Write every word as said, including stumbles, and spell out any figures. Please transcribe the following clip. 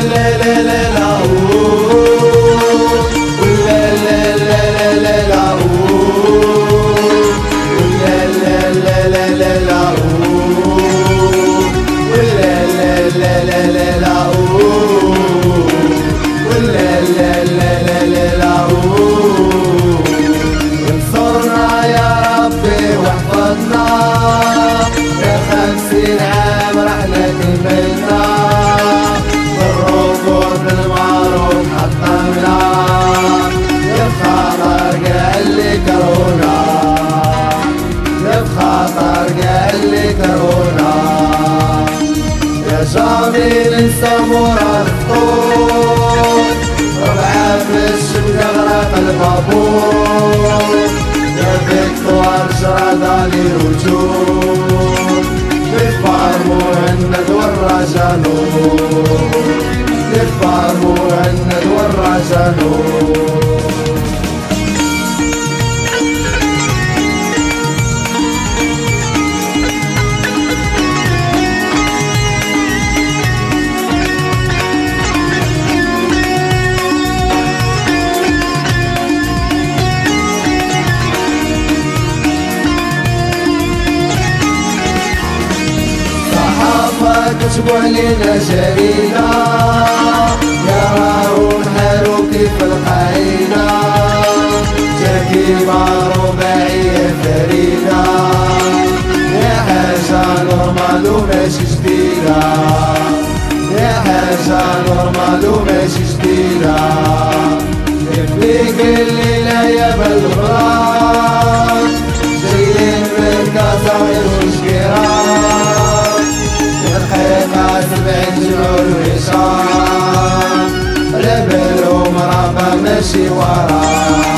لا لا لا لا ولا لا لا لا لا ولا لا لا لا لا لا ولا لا لا لا لا لا ولا لا لا لا لا لا انصرنا يا ربي واحفظنا يا خمسين عام رحنا كملنا بالركوب بالمعروف حطمنا يا بخاطر قال لي كورونا يا بخاطر قال لي كورونا يا جميل سمورة الخطوط ربعة في الشبكة غرق البابور يا فيكتوار شرادة للوجود للفار مهند والرجا نور للفار مهند والرجا نور كتبوا علينا جريدة يراو نحارو كيف القايدة تركيبة رباعية فريدة يا حاجة نورمال وماشي جديدة يا حاجة نورمال وماشي جديدة فيك الليلة يا بلغرات جايين من كازا وشكيرات الحقيقة سبعين جعول وهشام لا بال ومرافق ماشي وراه